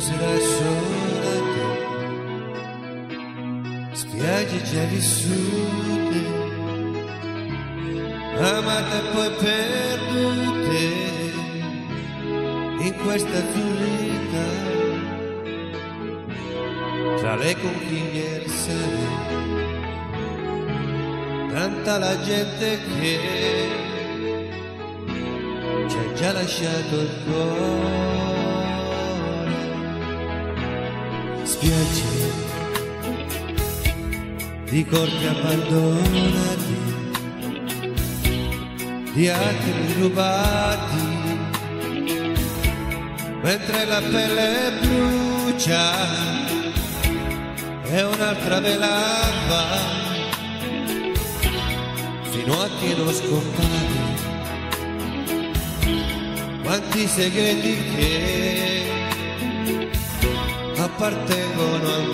sarà sola te, spiagge già vissute, amate e poi perdute in questa azzurrità, tra le conchiglie sale, tanta la gente che ci ha già lasciato il cuore. Spiagge di corpi abbandonati, di attimi rubati, mentre la pelle brucia e un'altra vela va, fino a che non scompare. Quanti segreti che appartengono al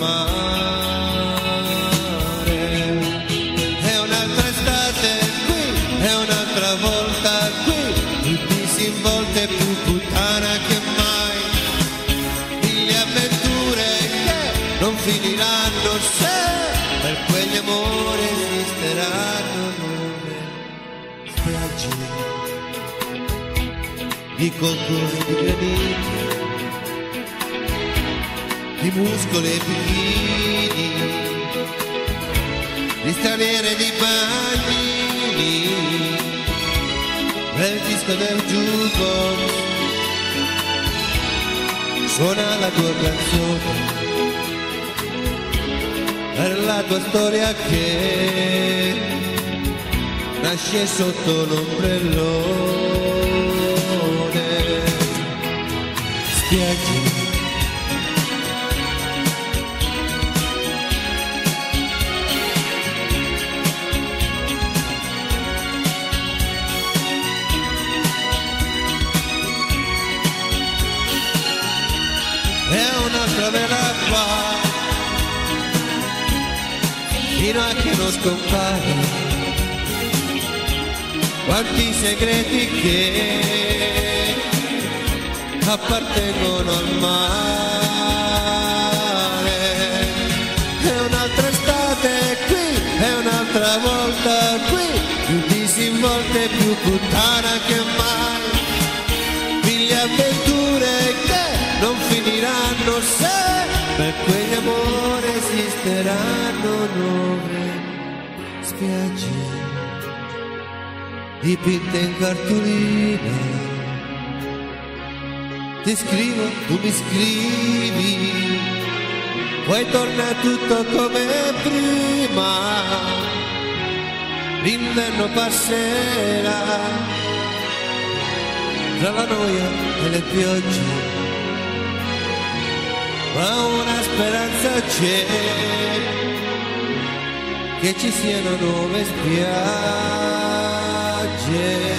mare. È un'altra estate qui, è un'altra volta qui, il disinvolto è più puttana che mai. Mille avventure che non finiranno se per quegli amori esisteranno nuove spiagge di contorni di graniti, di muscoli e bikini, di straniere di bagnini, nel disco del jukebox suona la tua canzone, per la tua storia che nasce sotto l'ombrellone. Spiagge è un'altra vela qua, fino a che non scompare. Quanti segreti che appartengono al mare. È un'altra estate qui, è un'altra volta qui, più disinvolta e più puttana che mai. Mille avventure che non finiranno se per quegli amori esisteranno nuove spiagge dipinte in cartolina. Ti scrivo, tu mi scrivi, poi torna tutto come prima. L'inverno passerà tra la noia e le piogge, ma una speranza c'è, che ci siano nuove spiagge.